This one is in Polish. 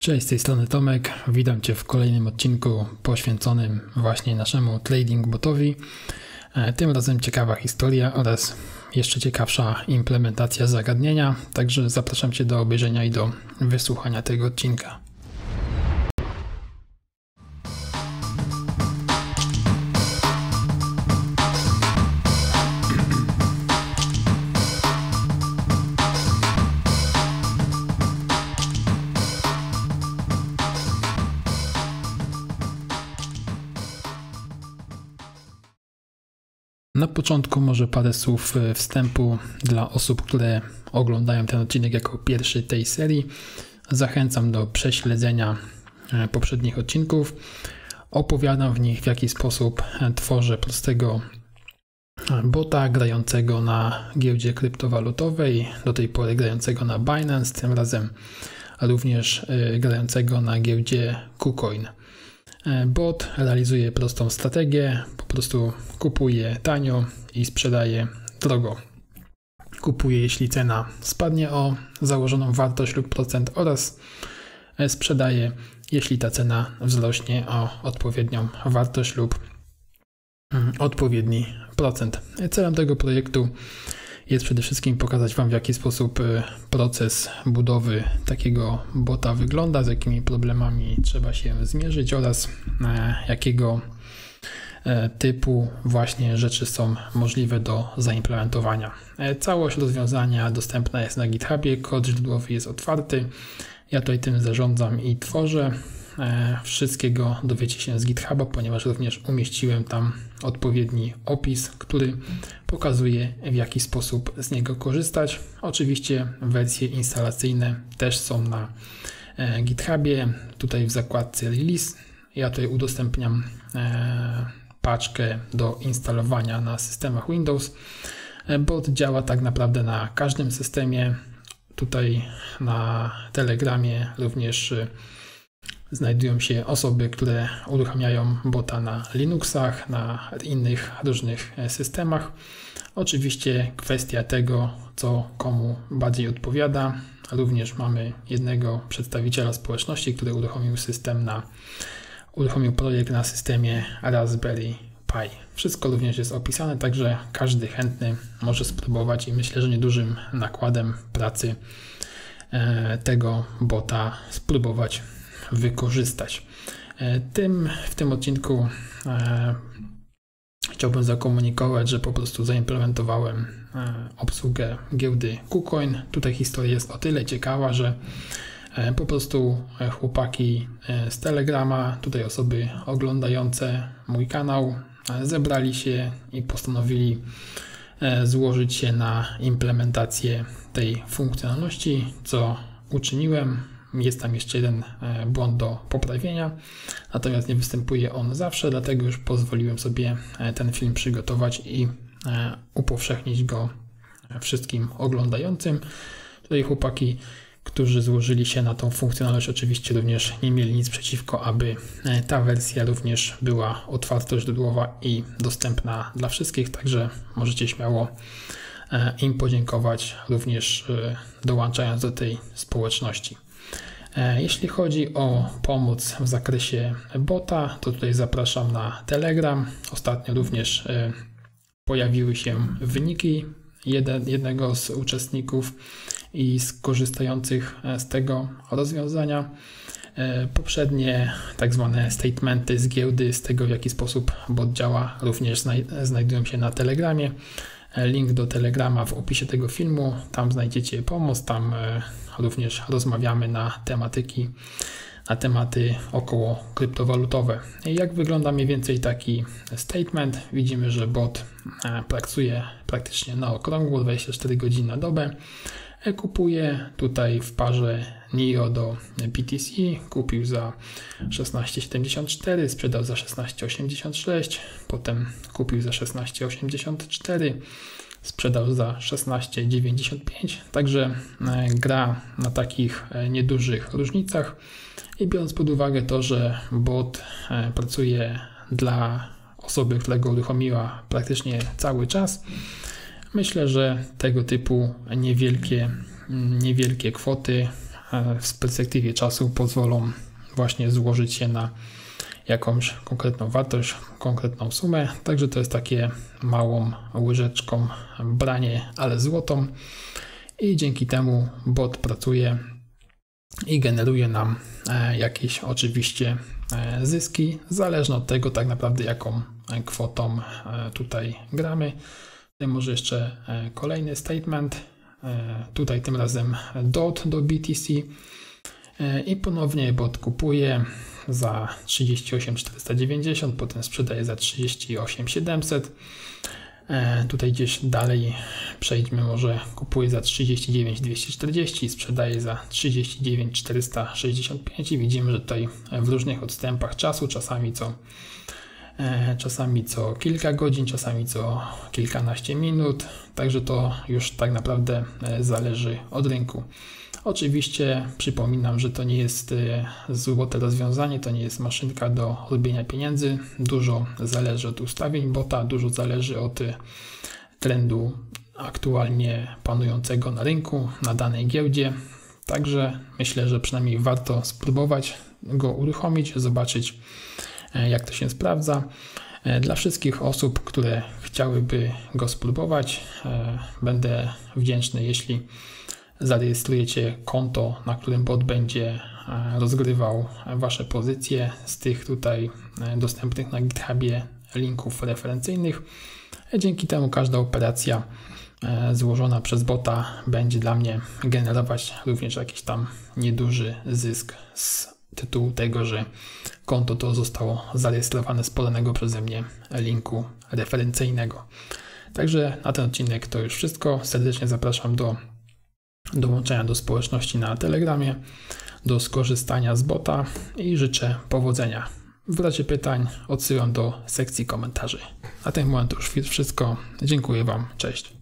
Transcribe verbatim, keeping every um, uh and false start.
Cześć, z tej strony Tomek. Witam Cię w kolejnym odcinku poświęconym właśnie naszemu trading botowi. Tym razem ciekawa historia oraz jeszcze ciekawsza implementacja zagadnienia, także zapraszam Cię do obejrzenia i do wysłuchania tego odcinka. Na początku może parę słów wstępu dla osób, które oglądają ten odcinek jako pierwszy tej serii. Zachęcam do prześledzenia poprzednich odcinków. Opowiadam w nich, w jaki sposób tworzę prostego bota grającego na giełdzie kryptowalutowej, do tej pory grającego na Binance, tym razem również grającego na giełdzie KuCoin. Bot realizuje prostą strategię, po prostu kupuje tanio i sprzedaje drogo. Kupuje, jeśli cena spadnie o założoną wartość lub procent, oraz sprzedaje, jeśli ta cena wzrośnie o odpowiednią wartość lub odpowiedni procent. Celem tego projektu jest przede wszystkim pokazać Wam, w jaki sposób proces budowy takiego bota wygląda, z jakimi problemami trzeba się zmierzyć oraz jakiego typu właśnie rzeczy są możliwe do zaimplementowania. Całość rozwiązania dostępna jest na GitHubie, kod źródłowy jest otwarty. Ja tutaj tym zarządzam i tworzę. Wszystkiego dowiecie się z GitHuba, ponieważ również umieściłem tam odpowiedni opis, który pokazuje, w jaki sposób z niego korzystać. Oczywiście wersje instalacyjne też są na GitHubie, tutaj w zakładce Release. Ja tutaj udostępniam paczkę do instalowania na systemach Windows. Bot działa tak naprawdę na każdym systemie. Tutaj na Telegramie również znajdują się osoby, które uruchamiają bota na Linuxach, na innych różnych systemach. Oczywiście kwestia tego, co komu bardziej odpowiada. Również mamy jednego przedstawiciela społeczności, który uruchomił system na, uruchomił projekt na systemie Raspberry Pi. Wszystko również jest opisane, także każdy chętny może spróbować i myślę, że niedużym nakładem pracy tego bota spróbować wykorzystać. Tym, w tym odcinku e, chciałbym zakomunikować, że po prostu zaimplementowałem e, obsługę giełdy KuCoin. Tutaj historia jest o tyle ciekawa, że e, po prostu chłopaki e, z Telegrama, tutaj osoby oglądające mój kanał, e, zebrali się i postanowili e, złożyć się na implementację tej funkcjonalności, co uczyniłem. Jest tam jeszcze jeden błąd do poprawienia, natomiast nie występuje on zawsze, dlatego już pozwoliłem sobie ten film przygotować i upowszechnić go wszystkim oglądającym. Tutaj chłopaki, którzy złożyli się na tą funkcjonalność, oczywiście również nie mieli nic przeciwko, aby ta wersja również była otwartoźródłowa i dostępna dla wszystkich, także możecie śmiało im podziękować, również dołączając do tej społeczności. Jeśli chodzi o pomoc w zakresie bota, to tutaj zapraszam na Telegram. Ostatnio również pojawiły się wyniki jednego z uczestników i z korzystających z tego rozwiązania. Poprzednie tak zwane statementy z giełdy, z tego, w jaki sposób bot działa, również znajdują się na Telegramie. Link do Telegrama w opisie tego filmu, tam znajdziecie pomoc, tam również rozmawiamy na tematyki, na tematy około kryptowalutowe. Jak wygląda mniej więcej taki statement? Widzimy, że bot pracuje praktycznie na okrągło, dwadzieścia cztery godziny na dobę. Kupuje tutaj w parze N I O do B T C, kupił za szesnaście siedemdziesiąt cztery, sprzedał za szesnaście osiemdziesiąt sześć, potem kupił za szesnaście osiemdziesiąt cztery, sprzedał za szesnaście dziewięćdziesiąt pięć, także gra na takich niedużych różnicach i biorąc pod uwagę to, że bot pracuje dla osoby, która go uruchomiła praktycznie cały czas, myślę, że tego typu niewielkie, niewielkie kwoty w perspektywie czasu pozwolą właśnie złożyć się na jakąś konkretną wartość, konkretną sumę. Także to jest takie małą łyżeczką branie, ale złotą. I dzięki temu bot pracuje i generuje nam jakieś oczywiście zyski, zależne od tego tak naprawdę jaką kwotą tutaj gramy. Tutaj może jeszcze kolejny statement, tutaj tym razem D O T do B T C i ponownie bot kupuje za trzydzieści osiem tysięcy czterysta dziewięćdziesiąt, potem sprzedaje za trzydzieści osiem tysięcy siedemset. Tutaj gdzieś dalej przejdźmy, może kupuje za trzydzieści dziewięć tysięcy dwieście czterdzieści, sprzedaje za trzydzieści dziewięć tysięcy czterysta sześćdziesiąt pięć i widzimy, że tutaj w różnych odstępach czasu, czasami co, czasami co kilka godzin, czasami co kilkanaście minut, także to już tak naprawdę zależy od rynku. Oczywiście przypominam, że to nie jest złote rozwiązanie, to nie jest maszynka do robienia pieniędzy. Dużo zależy od ustawień bota, dużo zależy od trendu aktualnie panującego na rynku, na danej giełdzie. Także myślę, że przynajmniej warto spróbować go uruchomić, zobaczyć jak to się sprawdza. Dla wszystkich osób, które chciałyby go spróbować, będę wdzięczny, jeśli zarejestrujecie konto, na którym bot będzie rozgrywał Wasze pozycje z tych tutaj dostępnych na GitHubie linków referencyjnych. Dzięki temu każda operacja złożona przez bota będzie dla mnie generować również jakiś tam nieduży zysk z tytułu tego, że konto to zostało zarejestrowane z podanego przeze mnie linku referencyjnego. Także na ten odcinek to już wszystko. Serdecznie zapraszam do dołączenia do społeczności na Telegramie, do skorzystania z bota i życzę powodzenia. W razie pytań odsyłam do sekcji komentarzy. Na ten moment to już wszystko. Dziękuję Wam. Cześć.